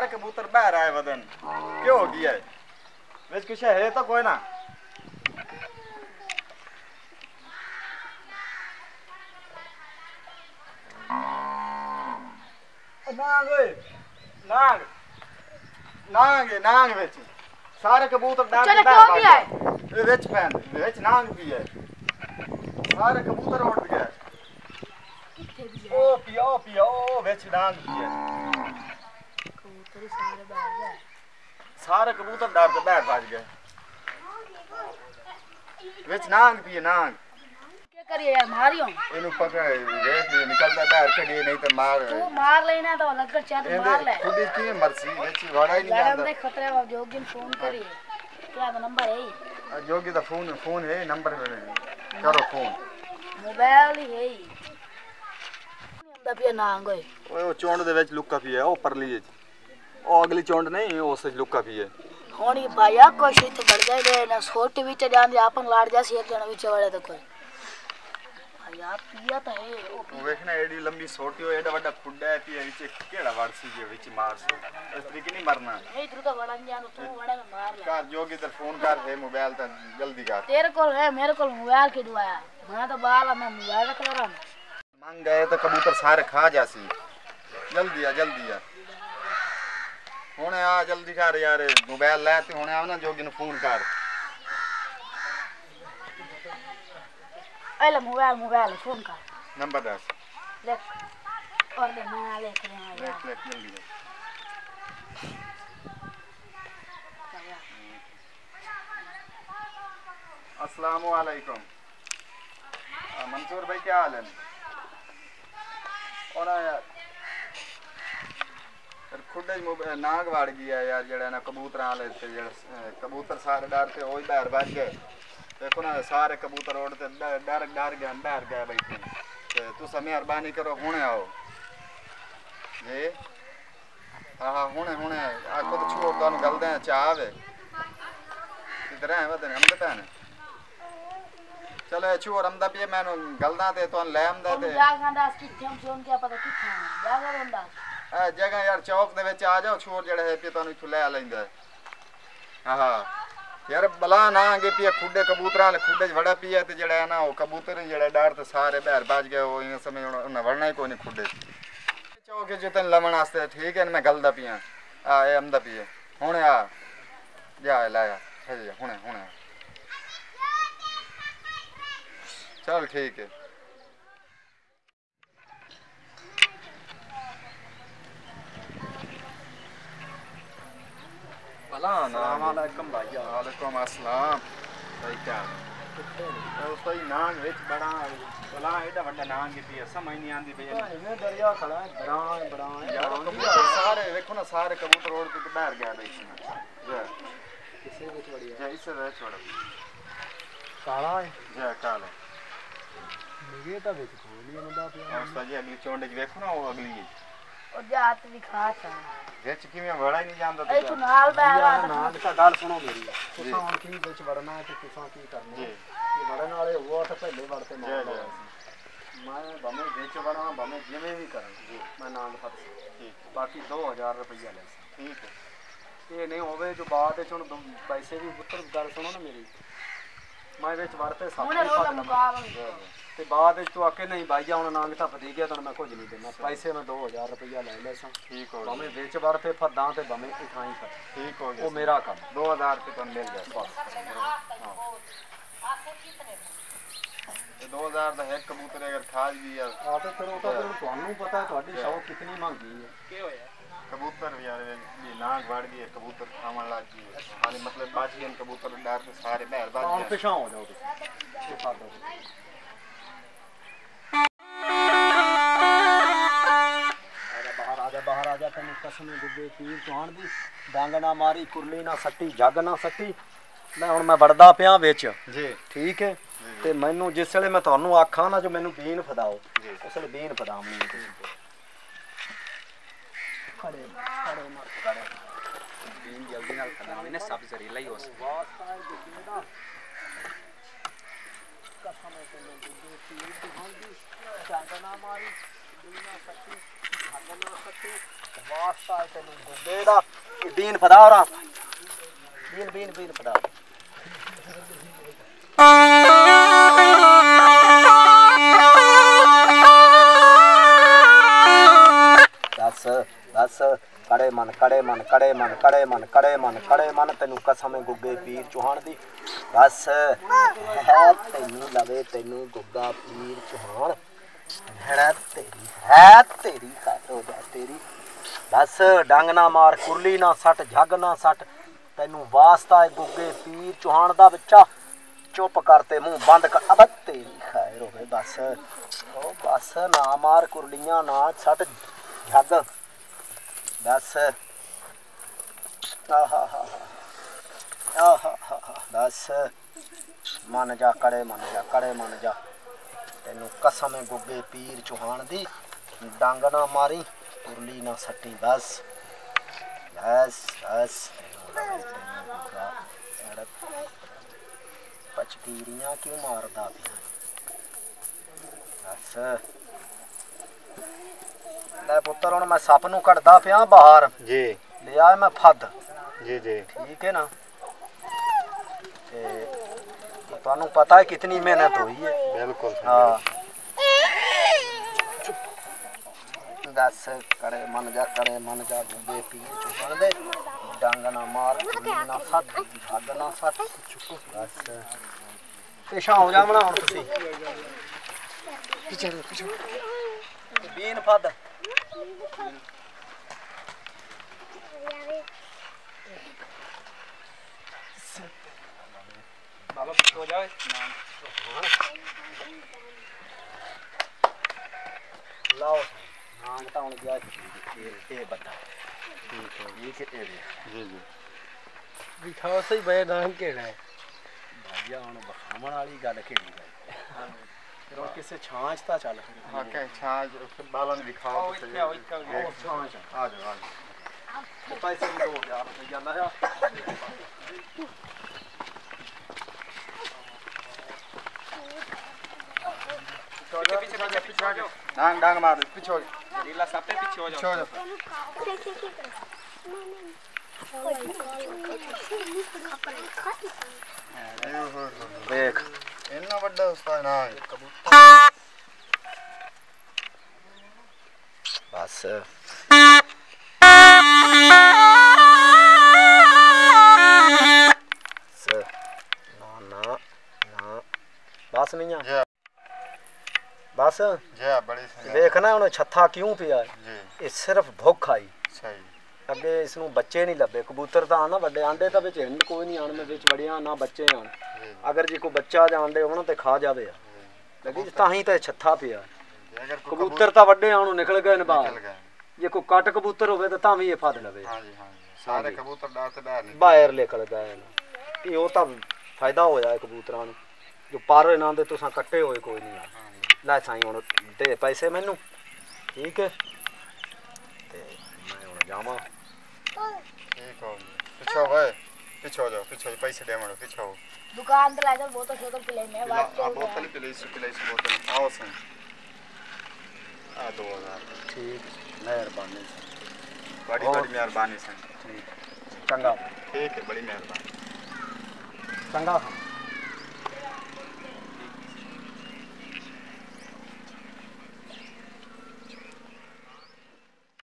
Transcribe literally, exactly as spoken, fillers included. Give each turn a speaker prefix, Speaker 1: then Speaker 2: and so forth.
Speaker 1: कबूतर बाहर आए वदन क्यों हो गया है वैसे कुछ है तो कोई ना नाग ओए नाग नाग है नाग विच सारे कबूतर डाल के बाहर आ गए विच पैन विच नाग भी है सारे कबूतर उड़ गए ओ पिया ओ पिया ओ विच नाग भी है कबूतर सारे बाहर गए सारे कबूतर डर के बाहर भाग गए विच नाग भी है नाग क्या करिए यार मारियो इनु पकड़ देख निकलता बाहर कड़ी नहीं तो मार तू मार लेना तो लगकर चाट मार ले खुद की मर्जी विच वड़ा ही नहीं जाता देख खतरे में जोगी फोन करिए क्या तो नंबर है जोगी दा फोन फोन है नंबर करो फोन मोबाइल ही है अंदा पिया नांग ओए ओए चोंड दे विच लुक्का पिया ओ परली च ओ अगली चोंड नहीं ओ सच लुक्का पिया होनी भाया कोई तो बढ़ जाए ना छोटी विच जान आपन लाड़ जासी एक जण विच वाले तो कोई यार पिया तो है ओ देखना एडी लंबी सोटी हो एडा बड़ा खुड्डा है पिया विच केड़ा वारसी जे विच मार सो इस तरीके नहीं मरना ए इधर तो वड़न जान तू वड़ा में मार ले कर जोगी इधर फोन कर है मोबाइल तो जल्दी कर तेरे को है मेरे को मोबाइल के दुआया मैं तो बाल मैं मोबाइल रख रहा मांग गए तो कबूतर सारे खा जासी जल्दी आ जल्दी आ हुने आ जल्दी कर यार मोबाइल ले ते हुने आ ना जोगी ने फोन कर एला मोबाइल मोबाइल फोन कर नंबर दस लिख और ले मैं लिख रहा हूं लिख लिख जल्दी अस्सलाम वालेकुम मंसूर भाई क्या हाल है और यार खुडे नाग वाड़ गया यार जड़ा ना कबूतर वाले थे जड़ा कबूतर सारे डर ते ओही बाहर भाग गए देखो ना सारे कबूतर उड़ते डर डर गए बाहर गए बैठे ते तुसा मेहरबानी करो हुणे आओ जी हाँ हाँ हुणे हुणे आखो तो छोड़ दो गल दे चाव इधर है वदन हम तो पैन चलो छोड़ हम दा पिए मैंने गलदा ते तो ले हम दे जागा दास की हम सोन क्या पता किथा जागा रोंदा ए जगह यार चौक दे विच आ जाओ छोड़ जड़ा है पे तनु इथु ले लैंदा हां हां यार बला ना आगे पिया खुडे कबूतरा ले खुडे वड़ा पिया ते जड़ा है ना वो कबूतर जड़ा डर ते सारे बाहर भाज गए वो इन समय उन्हें वड़ना ही कोई नहीं खुडे चौके जो तन लमण वास्ते ठीक है मैं गलदा पिया आ ए हमदा पिए हुणे आ जा लाया है हुणे हुणे चल ठीक है अस्सलाम वालेकुम भाई वालेकुम अस्सलाम भाई क्या उस तो नांग विच बड़ा बला एडा बड़ा नांग की पिया समझ नहीं आंदी भैया इने दरिया खड़ा है बड़ा बड़ा यार कबूतर सारे देखो ना सारे कबूतर उड़ के बाहर गया भाई जा किसे विच बढ़िया जा इसे वे छोड़ काला है जा काला मुझे तो विच खोली मुंडा पिया उस तो जी अगली चोंड देखो ना वो अगली और जात भी खाता वेच की में वड़ा ही नहीं जानदा ए तू नाल बैठा नाल का गाल सुनो मेरी तुसा हुन की विच वड़ना है ते तुसा की करना जी ये वड़न वाले वो तो पहले वड़ते मार मैं बमे वेच वड़ा बमे जिਵੇਂ भी करा जी मैं नाम फट ठीक बाकी दो हज़ार रुपया ले ठीक है ये नहीं होवे जो बाद विच हुन पैसे भी पुत्र गल सुनो ना मेरी मैं विच वड़ते सब ते बाद तू आके नहीं भाई हुन नांग टप दी गया तो मैं कुछ नहीं देना पैसे मैं दो हज़ार रुपया ले ले सा ठीक हो बमे बेच वड़ते फदा ते बमे इठाई कर ठीक हो वो मेरा काम दो हज़ार रुपये तो मिल जाए बस हां ये दो हज़ार दा एक कबूतर अगर खाज भी यार आ तो फिर तो ਤੁਹਾਨੂੰ पता है ਤੁਹਾਡੀ शौक कितनी महंगी है के होया कबूतर यार ये नाग वाड़ गई कबूतर खावन लग गई खाली मतलब बाज गए कबूतर डर से सारे बाहर भाग गए पीछे हो जाओ ये खा दो बाहर आ जा तेन कसम गुब्बे पीर तुहान दी डांग ना मारी कुरली ना सट्टी जग ना सट्टी मैं हुन मैं वड़दा पिया विच जी ठीक है ते मैनू जिस वेले मैं तुहानू आखां ना जो मैनू बीन फदाओ जी उस वेले बीन फदावनी है खड़े खड़े मत खड़े बीन जल्दी नाल फदावे ने सब जरीला ही होस कसम तेन गुब्बे पीर तुहान दी डांग ना मारी कुरली ना सट्टी वास्ता है तेनू गुड्डे दा बीन फदा रहा बीन बीन बीन फदा दस दस कड़े मन कड़े मन कड़े मन कड़े मन कड़े मन कड़े मन तेनू कसम गुग्गे पीर चौहान दी दस है तेनू लवे तेनू गुग्गा पीर चौहान है तेरी है तेरी हो जा तेरी दस डंग ना मार कुरली ना सट जग ना सट तेनू वास्ता है गुग्गे पीर चौहान दा बच्चा चुप करते मुंह बंद कर अब तेरी खैर हो बस ओ बस ना मार कुरलियां ना सट जग दस आहा हा आहा हा दस मन जा कड़े मन जा कड़े मन जा तेनू कसम गुग्गे पीर चौहान दी डंग ना मारी कुरली ना सट्टी दस दस दस पचकीरियां क्यों मारदा पिया दस ले पुत्तर हुण मैं सप नूं कढदा पिया बाहर जी लिया मैं फद जी जी ठीक है ना ते तुहानू पता है कितनी मेहनत हुई है बिल्कुल हाँ दस करे मन जा करे मन जा गुब्बे पीर चुकण दे डंग ना मार ना सट जग ना सट चुप बस पिछा हो जा बना हुण तुसीं पिछे पिछे बीन फद बाबा हो जाओ लाओ नाग तो हुण गया ये बता ठीक है ये कि जी जी दिखाओ सही भाई नाम केड़ा है भैया हुण बखावण वाली गल केड़ी है फिर हुण किसे छांच ता चल हां के छांच फिर बालन दिखाओ तो सही आओ छांच आ जाओ आ जाओ पैसे भी दो हजार रुपया लाया पीछे पीछे पीछे पीछे हो जाओ डांग डांग मार पीछे हो नीला सब पे पीछे हो जाओ पीछे हो जाओ देख इतना बड़ा उस्ताद ना बस ना ना ना बस मियां बस जी बड़ी देखना उन्हें छत्था क्यों पिया ये सिर्फ भुख आई सही अगे इसनू बच्चे नहीं लभे कबूतर तो आना बड़े आंडे तो बिच हिंद कोई नहीं आने बिच बड़िया ना बच्चे आन अगर जी कोई बच्चा जांडे होना तो खा जावे लगी ताही तो छत्था पिया कबूतर तो वड्डे आनू निकल गए बाहर जे कोई कट कबूतर होवे तो तां भी ये फद लवे हां जी हां सारे कबूतर डाल ते बाहर निकल बाहर निकल गए ये ओ तां फायदा होया है कबूतरां नू जो पर इन्हां दे तुसां कट्टे होए कोई नहीं लै साईं हुण दे पैसे मैनू ठीक है ते मैं हुण जावां ठीक हो पिछो भाई पिछो जाओ पिछो पैसे दे मरो पिछो दुकान पे ला जा बोतल बोतल पिलाई मैं बात कर बोतल पिलाई सु पिलाई सु बोतल आओ सही आ दो हज़ार ठीक मेहरबानी बड़ी बड़ी मेहरबानी सही ठीक चंगा ठीक है बड़ी मेहरबानी चंगा